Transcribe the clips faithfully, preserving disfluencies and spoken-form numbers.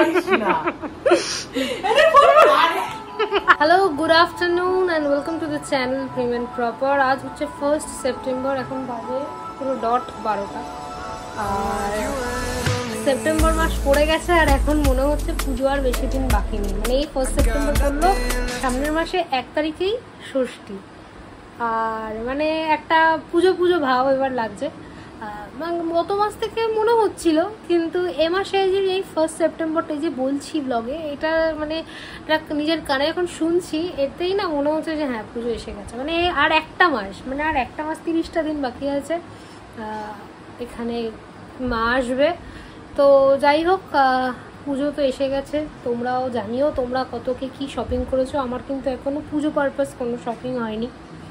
Hello, good afternoon and welcome to the channel prim and proper. আজ হচ্ছে first September, এখন বাজে পুরো ডট বারোটা। আর সেপ্টেম্বর মাস পড়ে গেছে আর এখন মনে হচ্ছে পুজো আর বেশি দিন বাকি নেই। মানে এই ফার্স্ট সেপ্টেম্বর পড়লো, সামনের মাসে এক তারিখেই ষষ্ঠী। আর মানে একটা পুজো পুজো ভাব এবার লাগছে। গত মাস থেকে মনে হচ্ছিল, কিন্তু এ মাসে যে এই ফার্স্ট সেপ্টেম্বরটা যে বলছি ব্লগে, এটা মানে নিজের কানে এখন শুনছি, এতেই না মনে হচ্ছে যে হ্যাঁ পুজো এসে গেছে। মানে আর একটা মাস, মানে আর একটা মাস তিরিশটা দিন বাকি আছে, এখানে মা আসবে। তো যাই হোক, পুজো তো এসে গেছে। তোমরাও জানিও তোমরা কত কে কী শপিং করেছো। আমার কিন্তু এখনও পুজো পারপাস কোনো শপিং হয়নি,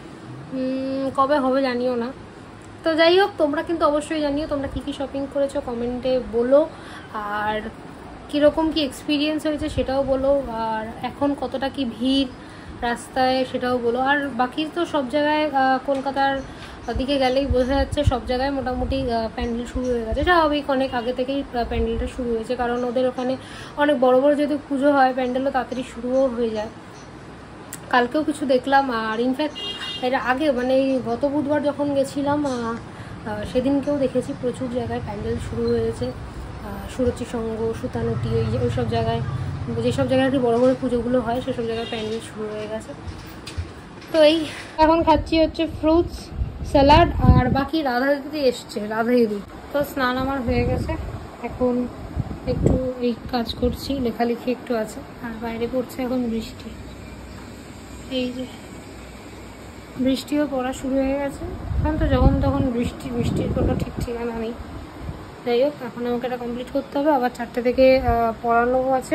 কবে হবে জানিও না। তো যাই হোক, তোমরা কিন্তু অবশ্যই জানিও তোমরা কী কী শপিং করেছো, কমেন্টে বলো। আর কীরকম কি এক্সপিরিয়েন্স হয়েছে সেটাও বলো। আর এখন কতটা কি ভিড় রাস্তায় সেটাও বলো। আর বাকি তো সব জায়গায় কলকাতার দিকে গেলেই বোঝা যাচ্ছে সব জায়গায় মোটামুটি প্যান্ডেল শুরু হয়ে গেছে। স্বাভাবিক, অনেক আগে থেকেই প্যান্ডেলটা শুরু হয়েছে, কারণ ওদের ওখানে অনেক বড় বড় যেহেতু পুজো হয়, প্যান্ডেলও তাড়াতাড়ি শুরুও হয়ে যায়। কালকেও কিছু দেখলাম। আর ইনফ্যাক্ট এর আগে মানে গত বুধবার যখন গেছিলাম সেদিনকেও দেখেছি প্রচুর জায়গায় প্যান্ডেল শুরু হয়েছে। সুরচি সঙ্গ, সুতানুটি, ওই ওই সব জায়গায়, যেসব জায়গায় আর কি বড়ো বড়ো পুজোগুলো হয় সেসব জায়গায় প্যান্ডেল শুরু হয়ে গেছে। তো এই এখন খাচ্ছি হচ্ছে ফ্রুটস স্যালাড। আর বাকি রাধা দিদি এসছে, রাধা দিদি তো স্নান আমার হয়ে গেছে। এখন একটু এই কাজ করছি, লেখালেখি একটু আছে। আর বাইরে পড়ছে এখন বৃষ্টি, এই যে বৃষ্টিও পড়া শুরু হয়ে গেছে। এখন তো যখন তখন বৃষ্টি, বৃষ্টির কোনো ঠিক ঠিকানা নেই। যাই হোক, এখন আমাকে এটা কমপ্লিট করতে হবে, আবার চারটে থেকে পড়ানো আছে।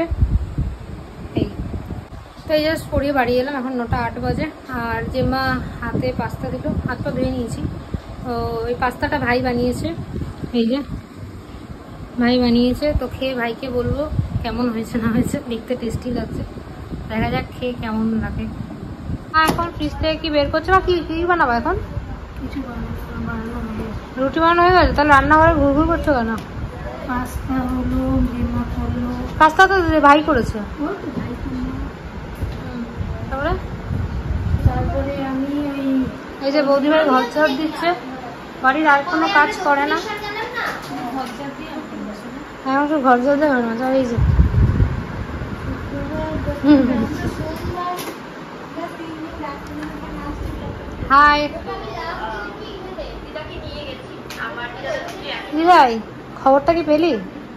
এই তো এই জাস্ট পড়িয়ে বাড়ি এলাম, এখন নটা আট বাজে। আর যে মা হাতে পাস্তা দিল, হাত পা ধুয়ে নিয়েছি। তো ওই পাস্তাটা ভাই বানিয়েছে, এই যে ভাই বানিয়েছে। তো খেয়ে ভাইকে বলবো কেমন হয়েছে না হয়েছে। দেখতে টেস্টি লাগছে, দেখা যাক খেয়ে কেমন লাগে। হ্যাঁ, এখন ফ্রিজ থেকে কি বের করছো বা কি কি বানাবো এখন? কিছু বানানো, রুটি বানানো হয়ে গেছে। তাহলে রান্নাঘরে ঘুর ঘুর করছো কেন? পাস্তা হলো, পাস্তা তো ভাই করেছে। তারপরে তারপরে আমি ওই এই যে বৌদি ভাই ঘর ঝাড় দিচ্ছে, বাড়ির আর কোনো কাজ করে না। হ্যাঁ, আমাকে ঘর ঝাড় দেবে না। তার এই যে হাই দিদাই, খবরটা কি পেলি?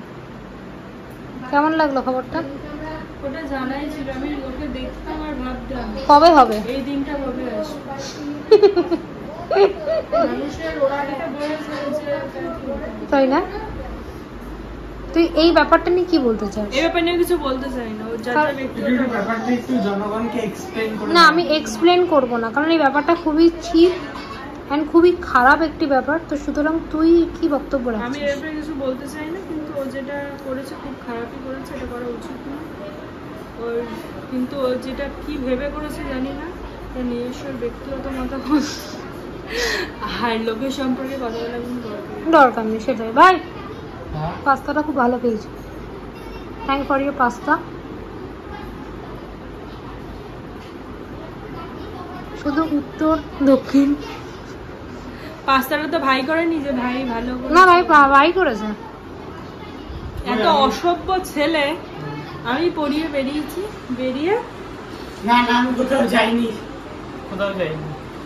কেমন লাগলো খবরটা? ওটা জানাই ছিল, আমি ওকে দেখতাম আর ভাবতাম কবে হবে এই দিনটা, কবে আসবে। মানুষের ওরাটা বয়স হয়েছে, তাই না? তুই এই ব্যাপারটা নিয়ে কি বলতে চাস? এই ব্যাপার নিয়ে কিছু বলতে চাই না, ও যাতে ব্যক্তিগত ব্যাপারটা একটু জনগণকে এক্সপ্লেইন করো। না, আমি এক্সপ্লেন করব না, কারণ এই ব্যাপারটা খুবই চিপ এন্ড খুবই খারাপ একটি ব্যাপার। তো সুতরাং তুই কি বক্তব্য রাখছিস? আমি এর ব্যাপারে কিছু বলতে চাই না, কিন্তু ও যেটা করেছে খুব খারাপই করেছে, এটা করা উচিত না ওর। কিন্তু ও যেটা কি ভেবে করেছে জানি না, তার নিজস্ব ব্যক্তিগত মতামত আর লোকের সম্পর্কে কথা বলা কিন্তু দরকার নেই। সেটাই ভাই, পাস্তাটা খুব ভালো পেয়েছি। Thank for your pasta. শুধু উত্তর দক্ষিণ পাস্তাটা তো ভাই করেনি, যে ভাই ভালো না, ভাই ভাই করেছে। এত অসভ্য ছেলে। আমি পড়িয়ে বেরিয়েছি, বেরিয়ে না না আমি কোথাও যাইনি, কোথাও যাইনি।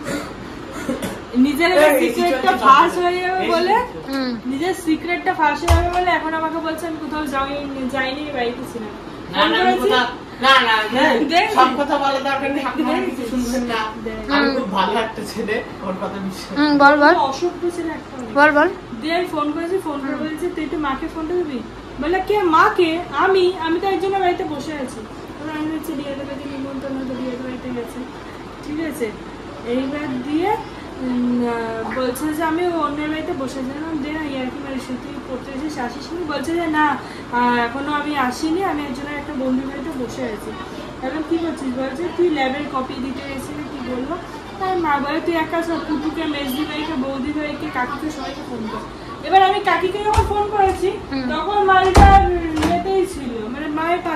নিজের সিক্রেটটা ফাঁস হয়ে যাবে বলে, নিজের সিক্রেটটা ফাঁস হয়ে যাবে বলে এখন আমাকে বলছে আমি কোথাও যাইনি, যাইনি বাড়িতে ছিলাম। না না কোথাও না না সব কথা বলা দরকার নেই, আপনি কিছু শুনবেন না। আমি খুব ভালো একটা ছেলে, ওর কথা বিশ্বাস। হুম, বল বল। অসভ্য ছেলে একটা, বল বল। দিয়ে আমি ফোন করেছি, ফোন করে বলছি তুই একটু মাকে ফোনটা দিবি। বলে কে? মাকে? আমি আমি তো একজনের বাড়িতে বসে আছি। আমি হচ্ছে দিয়াদের বাড়িতে নিমন্ত্রণ, হয়তো দিয়াদের বাড়িতে গেছে, ঠিক আছে। এইবার দিয়ে বলছে যে আমি অন্যের বাড়িতে বসে ছিলাম, দিয়ে না ইয়ার্কি মারিস, তুই পড়তে এসেছিস, আসিস নি? বলছে যে না এখনো আমি আসিনি, আমি একজনের একটা বন্ধুর বাড়িতে বসে আছি। এখন কি করছিস? বলছে তুই ল্যাবের কপি দিতে গেছিলি, কি বললো? আর মা বলে তুই এক কাজ কর, পুটুকে, মেজদি ভাইকে, বৌদি ভাইকে, কাকিকে, সবাইকে ফোন কর। এবার আমি কাকিকে যখন ফোন করেছি তখন মালটা ইয়েতেই ছিল, মানে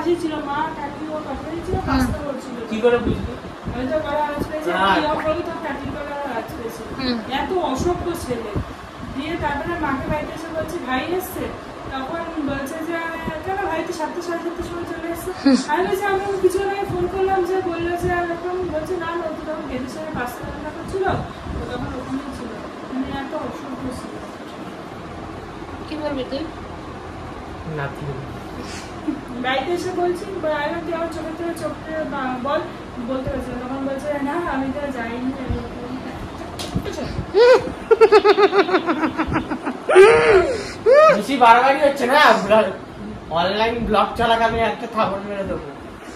পাঠিয়েছিল মা কাকি ও পাঠিয়েছিল পাস্তা করছিল কি করে বুঝলি আমি তো বড় আজ পেয়েছি কি অফরই তো কাকি করে আজ পেয়েছি এত অসভ্য ছেলে দিয়ে তারপরে মাকে বাড়িতে এসে বলছে ভাই এসছে তখন বলছে যে কেন ভাই তো সাতটা সাড়ে সাতটার সময় চলে এসছে আমি বলছি আমি কিছু আগে ফোন করলাম যে বললো যে এরকম বলছে না ও তো তখন গেটের সঙ্গে পাস্তা রান্না করছিল ও তখন ওখানেই ছিল মানে এত অসভ্য ছিল কি বলবি তুই না বাড়িতে এসে বলছি আগে তুই আমার চোখের থেকে চোখে বল বলতে পারছিল তখন বলছে না আমি তো যাইনি বেশি বাড়াবাড়ি হচ্ছে না অনলাইন ব্লগ চলাকালীন একটা থাপড় মেরে দেবো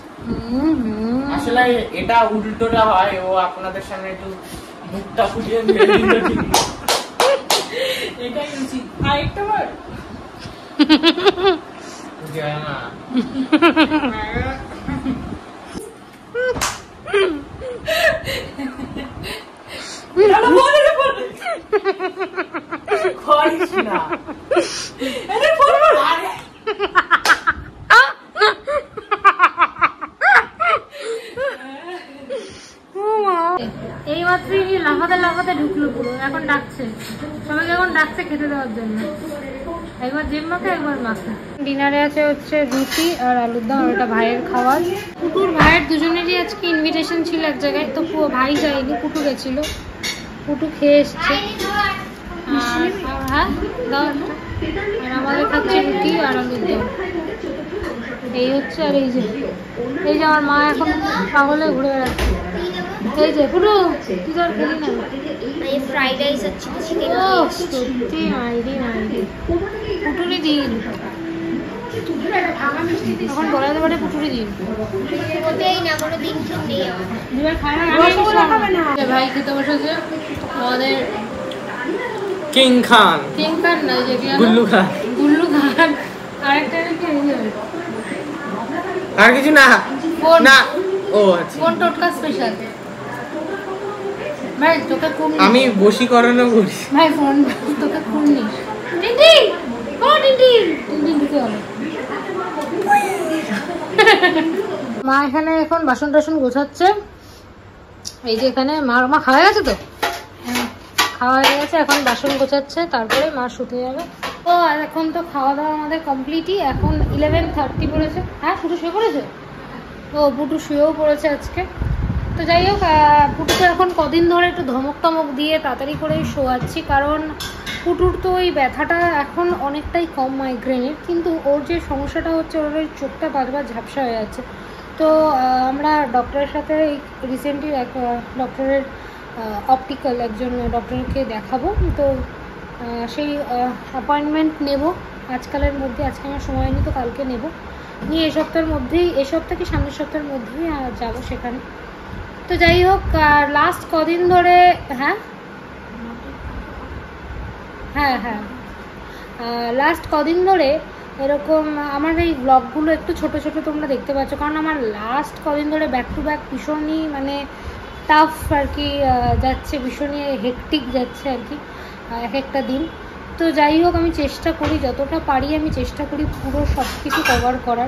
আসলে এটা উল্টোটা হয় ও আপনাদের সামনে একটু মুখটা ফুটিয়ে মেরে দিল ঠিক এটাই উচিত আরেকটা বার জয় মা করিস না এই মাত্রই লাফাতে লাফাতে ঢুকলো পুরো এখন ডাকছে সবাইকে এখন ডাকছে খেতে দেওয়ার জন্য একবার জিম মাখে একবার মাখে ডিনারে আছে হচ্ছে রুটি আর আলুর দম আর ওটা ভাইয়ের খাবার পুটুর ভাইয়ের দুজনেরই আজকে ইনভিটেশন ছিল এক জায়গায় তো ভাই যায়নি পুটু গেছিল পুটু খেয়ে এসছে আর হ্যাঁ দাও আর আমাদের খাচ্ছে রুটি আর আলুর দম এই হচ্ছে আর এই যে এই যে আমার মা এখন পাগলে ঘুরে বেড়াচ্ছে এই যে পুরো তুই তো আর খেলি না ফ্রাইড রাইস আর চিলি চিকেন ও সত্যি মাইরি মাইরি পুটুরি দিন এখন বলা যেতে পারে পুটুরি দিন ওটাই না কোনো দিন ঠিক নেই আমার ভাই খেতে বসেছে আমাদের কিং খান কিং খান না যে গুল্লু খান গুল্লু খান আরেকটা কি আর কিছু না না ও আচ্ছা কোন টোটকা স্পেশাল ভাই তোকে কোন আমি বশীকরণও করি ভাই ফোন তোকে কোন নি টিটি ও টিটি টিটি ঢুকে হলো মা এখানে এখন বাসন টাসন গোছাচ্ছে এই যে এখানে মা মা খাওয়া গেছে তো খাওয়া হয়ে গেছে এখন বাসন গোছাচ্ছে তারপরে মা শুতে যাবে ও আর এখন তো খাওয়া দাওয়া আমাদের কমপ্লিটই এখন ইলেভেন থার্টি পড়েছে হ্যাঁ পুটু শুয়ে পড়েছে ও পুটু শুয়েও পড়েছে আজকে তো যাই হোক পুটুকে এখন কদিন ধরে একটু ধমক টমক দিয়ে তাড়াতাড়ি করেই শোয়াচ্ছি কারণ পুটুর তো ওই ব্যথাটা এখন অনেকটাই কম মাইগ্রেনের কিন্তু ওর যে সমস্যাটা হচ্ছে ওর ওই চোখটা বারবার ঝাপসা হয়ে যাচ্ছে তো আমরা ডক্টরের সাথে রিসেন্টলি এক ডক্টরের অপটিক্যাল একজন ডক্টরকে দেখাবো তো সেই অ্যাপয়েন্টমেন্ট নেব আজকালের মধ্যে আজকে আমার সময় নেই তো কালকে নেব নিয়ে এই সপ্তাহের মধ্যেই এই সপ্তাহ কি সামনের সপ্তাহের মধ্যেই যাব সেখানে তো যাই হোক লাস্ট কদিন ধরে হ্যাঁ হ্যাঁ হ্যাঁ লাস্ট কদিন ধরে এরকম আমার এই ব্লগগুলো একটু ছোট ছোট তোমরা দেখতে পাচ্ছ কারণ আমার লাস্ট কদিন ধরে ব্যাক টু ব্যাক ভীষণই মানে টাফ আর কি যাচ্ছে ভীষণই হেকটিক যাচ্ছে আর কি এক একটা দিন তো যাই হোক আমি চেষ্টা করি যতটা পারি আমি চেষ্টা করি পুরো সব কিছু কভার করার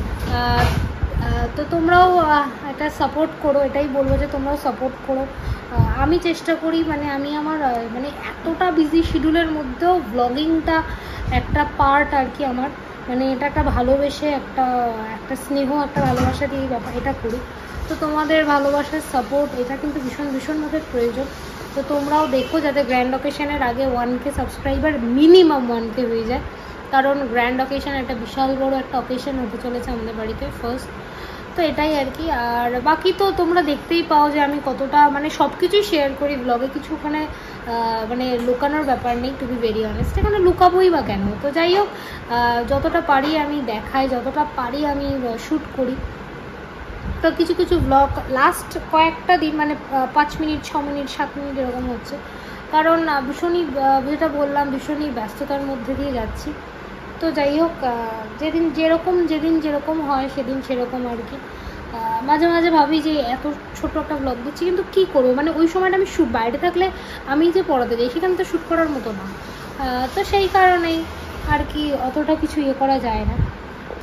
তো তোমরাও এটা সাপোর্ট করো এটাই বলবো যে তোমরাও সাপোর্ট করো আমি চেষ্টা করি মানে আমি আমার মানে এতটা বিজি শিডিউলের মধ্যেও ব্লগিংটা একটা পার্ট আর কি আমার মানে এটা একটা ভালোবেসে একটা একটা স্নেহ একটা ভালোবাসা দিয়ে ব্যাপার এটা করি তো তোমাদের ভালোবাসার সাপোর্ট এটা কিন্তু ভীষণ ভীষণভাবে প্রয়োজন তো তোমরাও দেখো যাতে গ্র্যান্ড অকেশনের আগে one K subscriber minimum one K হয়ে যায় কারণ গ্র্যান্ড অকেশন একটা বিশাল বড় একটা অকেশন হতে চলেছে আমাদের বাড়িতে ফার্স্ট তো এটাই আর কি আর বাকি তো তোমরা দেখতেই পাও যে আমি কতটা মানে সব কিছুই শেয়ার করি ব্লগে কিছু ওখানে মানে লুকানোর ব্যাপার নেই টু বি ভেরি অনেস্ট এখানে লুকাবোই বা কেন তো যাই হোক যতটা পারি আমি দেখাই যতটা পারি আমি শ্যুট করি তো কিছু কিছু ব্লগ লাস্ট কয়েকটা দিন মানে পাঁচ মিনিট ছ মিনিট সাত মিনিট এরকম হচ্ছে কারণ ভীষণই যেটা বললাম ভীষণই ব্যস্ততার মধ্যে দিয়ে যাচ্ছি তো যাই হোক যেদিন যেরকম যেদিন যেরকম হয় সেদিন সেরকম আর কি মাঝে মাঝে ভাবি যে এত ছোট একটা ব্লগ দিচ্ছি কিন্তু কী করবো মানে ওই সময়টা আমি শ্যুট বাইরে থাকলে আমি যে পড়াতে যাই সেখানে তো শ্যুট করার মতো না তো সেই কারণেই আর কি অতটা কিছু ইয়ে করা যায় না তো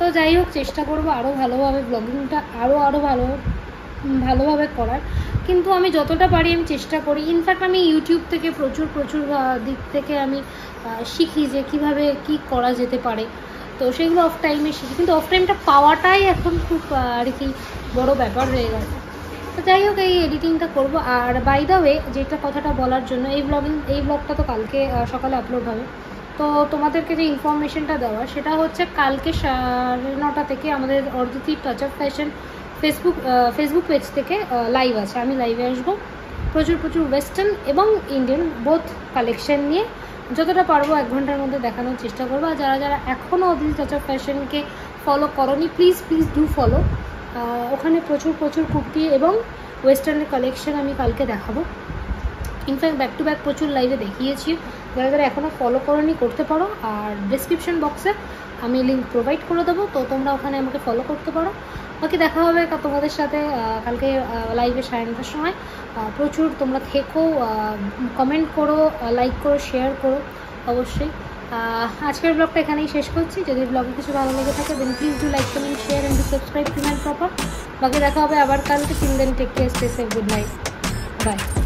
তো যাই হোক, চেষ্টা করবো আরও ভালোভাবে ব্লগিংটা আরও আরও ভালো ভালোভাবে করার। কিন্তু আমি যতটা পারি আমি চেষ্টা করি। ইনফ্যাক্ট আমি ইউটিউব থেকে প্রচুর প্রচুর দিক থেকে আমি শিখি যে কিভাবে কি করা যেতে পারে, তো সেগুলো অফ টাইমে শিখি। কিন্তু অফ টাইমটা পাওয়াটাই এখন খুব আর কি বড় ব্যাপার হয়ে গেছে। তো যাই হোক, এই এডিটিংটা করবো। আর বাই দ্য ওয়ে, যেটা কথাটা বলার জন্য, এই ব্লগিং এই ব্লগটা তো কালকে সকালে আপলোড হবে। তো তোমাদেরকে যে ইনফরমেশনটা দেওয়া সেটা হচ্ছে কালকে সাড়ে নটা থেকে আমাদের Arjit touch of fashion Facebook Facebook page থেকে লাইভ আছে। আমি লাইভে আসবো প্রচুর প্রচুর ওয়েস্টার্ন এবং ইন্ডিয়ান বোথ কালেকশন নিয়ে যতটা পারবো এক ঘন্টার মধ্যে দেখানোর চেষ্টা করবো। আর যারা যারা এখনও অর্জিত টাচ অফ ফ্যাশনকে ফলো করনি, প্লিজ প্লিজ ডু ফলো। ওখানে প্রচুর প্রচুর কুর্তি এবং ওয়েস্টার্নের কালেকশন আমি কালকে দেখাবো। ইনফ্যাক্ট ব্যাক টু ব্যাক প্রচুর লাইভে দেখিয়েছি। যারা যারা এখনও ফলো করনি করতে পারো। আর ডিসক্রিপশন বক্সে আমি লিঙ্ক প্রোভাইড করে দেবো, তো তোমরা ওখানে আমাকে ফলো করতে পারো। বাকি দেখা হবে তোমাদের সাথে কালকে লাইভে সাড়ে নটার সময়। প্রচুর তোমরা থেকো, কমেন্ট করো, লাইক করো, শেয়ার করো অবশ্যই। আজকের ব্লগটা এখানেই শেষ করছি। যদি ব্লগে কিছু ভালো লেগে থাকে then please do like, comment, share and do subscribe to my proper. বাকি দেখা হবে আবার কালকে। Till then take care, stay safe, good night, by.